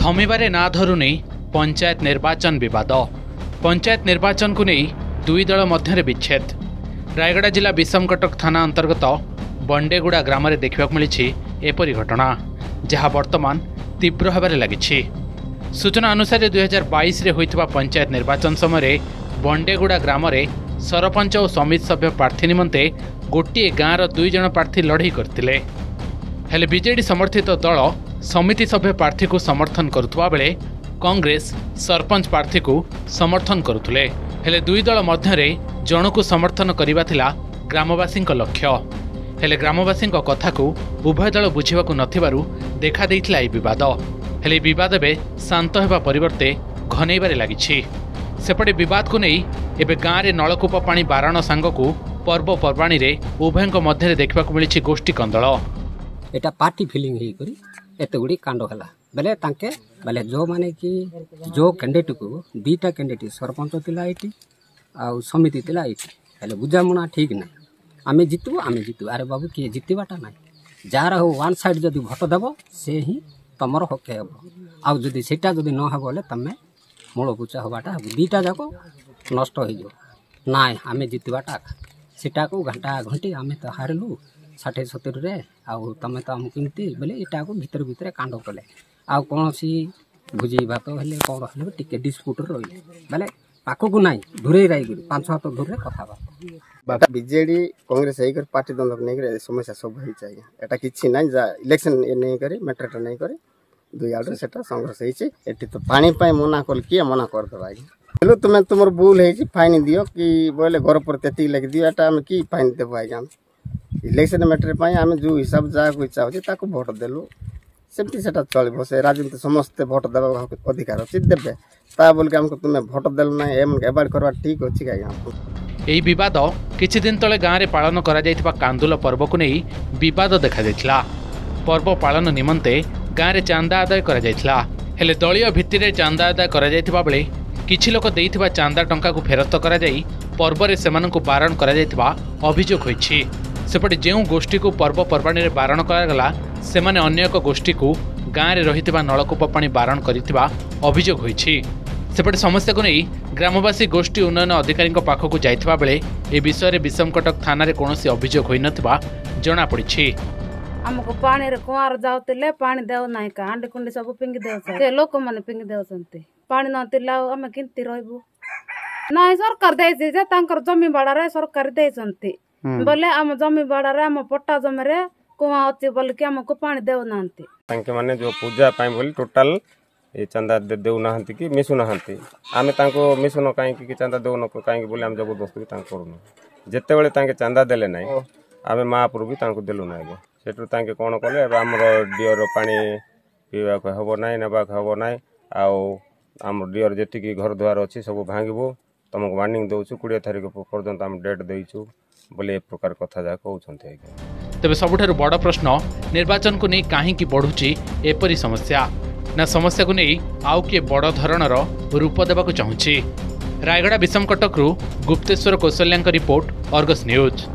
थमिबारे ना धरुनी पंचायत निर्वाचन विवाद। पंचायत निर्वाचन को नहीं दुई दल मध्य विच्छेद। रायगड़ा जिला विषमकटक थाना अंतर्गत बंडेगुड़ा ग्राम में देखा मिली एपरी घटना जहाँ वर्तमान तीव्र होबारे लगी। सूचना अनुसार 2022 रे होइतबा पंचायत निर्वाचन समय बंडेगुड़ा ग्राम में सरपंच और समिति सभ्य प्रार्थी निमंते गोटे गाँवर 2 जन प्रार्थी लड़ई करथिले। हेले बीजेडी समर्थित दल समिति सभ्य प्रार्थी को समर्थन करुवा बेले कांग्रेस सरपंच प्रार्थी को समर्थन करुले। हेले दुई दल मध्य जन को समर्थन करने थिला ग्रामवासी लक्ष्य। हेले ग्रामवासी कथा को उभय दल बुझा नथिबारु देखा देइथिला ए विवाद। हेले विवाद में शांत होगा परिवर्ते घनैबारे लगी। सेपटे विवाद को नहीं एबे गाँव में नलकूप पानी बारण सांग को पर्वपर्वाणी रे उभय मध्य देखा मिली गोष्ठी कंदल। एटा पार्टी फिलिंग ही करी एते गुडी कांड हला बेले तांके बेले जो माने कि जो कैंडिडेट को दीटा कैंडिडेट सरपंच तिला आईटी आ समिति तिला आईटी हेले बुझामणा ठीक ना आमे जितु अरे बाबू किए जितबाटा ना जार हो वन साइड जदी भोट देबो से ही तमर हक हेबो आ जदी सेटा जदी न हेबो ले तमे मूल पूचा होबाटा दीटा जाको नष्ट हो जो ना आमे जितबाटा सेटा को घंटा घंटी आमे तो हारलु 60-70 रे आउ तमे तो हम किमती बोले एटा को भीतर भीतर कांड कले आ कौन सी भुजी भात हेले कौन हेले टिके डिस्प्यूट रहिले बोले पाखो को नाही दूरे राई 5 हाथ दूर रे कथा बात बीजेडी कांग्रेस एकर पार्टी दंडक नै करे समस्या सब होई चाहिए एटा किछि नै जा इलेक्शन नै करे मैटर नै करे दुई आडर सेटा संघर्ष होई एटी तो पानी पाए मना कल के मना कर दबा हेलो तुमे तुमर भूल है फाइन दियो कि बोले घर पर तेती लग दियो एटा हम की फाइन देबो आइ इलेक्शन मैटर पाई आम जो हिसाब जहाँ इच्छा हो भोट देलु सेमती से चलो से राजनीति समस्ते भोट देवा अधिकार अच्छी देवे ता बोल के हमको तुम्हें भोट देलु ना एवॉइड करवा ठीक अच्छी यही विवाद किछि दिन तले गाँव में पालन करा जायतिबा कांदुल पर्व को नहीं विवाद देखा जायतिला। पर्व पालन निमंते गाँव में चांदा आदाय करा जायतिला। हेले दलीय भित्ति रे चांदा आदाय करा जायतिबा बेले किछि लोक देइथिबा चांदा टंका को फेरस्त करा जाई पर्व रे सेमानंकु बारण करा जायतिबा अभियोग होइछि। सेपटे जो गोष्ठी को पर्वपर्वाणी में बारण करागला सेमाने अन्य एक गोष्ठी को गाँव में रही नलकूप पानी बारण करिथिबा अभियोग होइछि। सेपटे समस्या को नहीं ग्रामवासी गोष्ठी उन्नयन अधिकारी पाखक जाइथिबा बेले ए विषय में विषमकटक थाना रे कोनोसी अभियोग होई नथिबा जणा पड़िछि। हमको पानी रे कुआर जाउतिले पानी देउ नाही का हांडी कुंडी सब पिंगी देउ से लोक माने पिंगी देउ संते पानी नतिला हम किंती रहबो नाही सरकार देइछि जे तांकर जमी बाड़ा रे सरकार देइछंती बोले आम जमी बाड़ा रे आम पट्टा जमी रे कुआ अच्छी बोल के हमको पानी देउ नांती तांके माने जो पूजा पाई बोली टोटल ए चंदा देउ नाहंती कि मिसु नाहंती आमे तांको मिसुनो काई कि चंदा देउ न काई बोले हम जबरदस्ती भी तांको करूनु जेते बेले तांके चंदा देले नाही आमे महापुर भी तांको देलु नाही सेटु तांके कोन कले हमर डियर पानी पीवा को हबो नाही नबा को हबो नाही आ हमर डियर जेति की घर द्वार अछि सब भांगिबो तुमको वार्निंग दउछु 20 तारिख पर्यंत हम डेट देइछु बोले प्रकार कथा जा कहउछन्ते। तबे सबुठारु बड़ प्रश्न निर्वाचन को नहीं कहीं बढ़ुची एपरी समस्या ना समस्या को नहीं आउ किए बड़ धरणर रूप देवाक चाहूँगी। Rayagada Bishamakatak Gupteswar Kaushalya report Argus news.